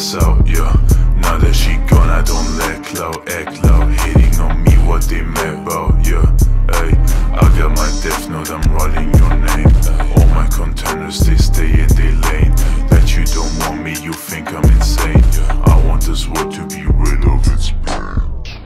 pass out, yeah. Now that she gone, I don't let clout, act loud, hating on me, what they mad about, yeah. Ay, I got my death note, I'm writing your name. All my contenders, they stay in their lane. That you don't want me, you think I'm insane. I want this world to be rid of its pain.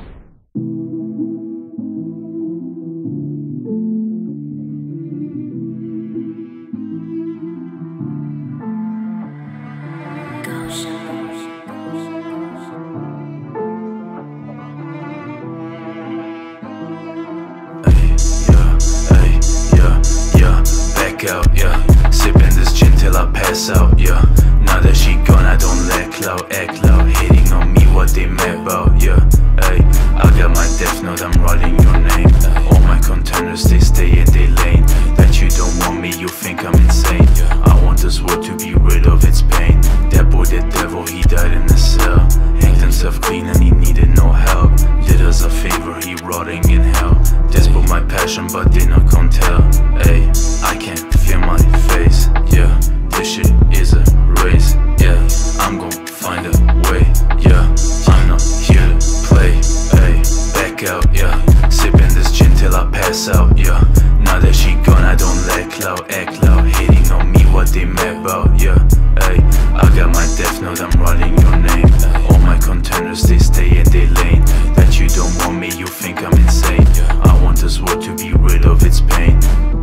Out, yeah. Sipping this gin till I pass out, yeah. Now that she gone, I don't let clout, act loud, hating on me, what they mad about, yeah. Ay, I got my death note, I'm writing your name. All my contenders, they stay in their lane. That you don't want me, you think I'm insane. I want this world to be rid of its pain. That boy, that devil, he died in a cell. Hanged himself clean and he needed no help. Did us a favor, he rotting in hell. Desperate my passion, but they not gon' tell. Ay, I can't feel my face, yeah. This shit is a race, yeah. I'm gon' find a way, yeah. I'm not here to play, ay. Back out, yeah. Sipping this gin till I pass out, yeah. Now that she gone, I don't let clout, act loud, hating on me, what they mad about, yeah. Ay, I got my death note, I'm writing your name. All my contenders, they stay in their lane. That you don't want me, you think I'm insane. I want this world to be rid of its pain.